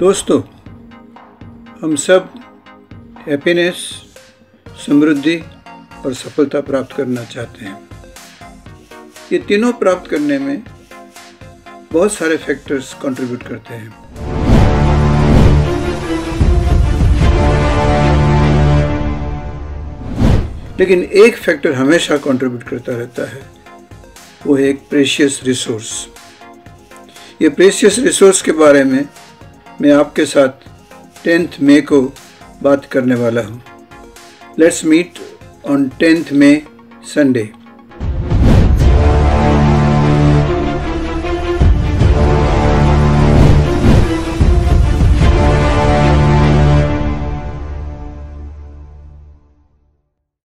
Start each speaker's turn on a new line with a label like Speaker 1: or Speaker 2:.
Speaker 1: दोस्तों, हम सब हैप्पीनेस, समृद्धि और सफलता प्राप्त करना चाहते हैं। ये तीनों प्राप्त करने में बहुत सारे फैक्टर्स कंट्रीब्यूट करते हैं। लेकिन एक फैक्टर हमेशा कंट्रीब्यूट करता रहता है, वो है एक प्रेशियस रिसोर्स। ये प्रेशियस रिसोर्स के बारे में मैं आपके साथ 10th मई को बात करने वाला हूँ। Let's meet on 10th May Sunday.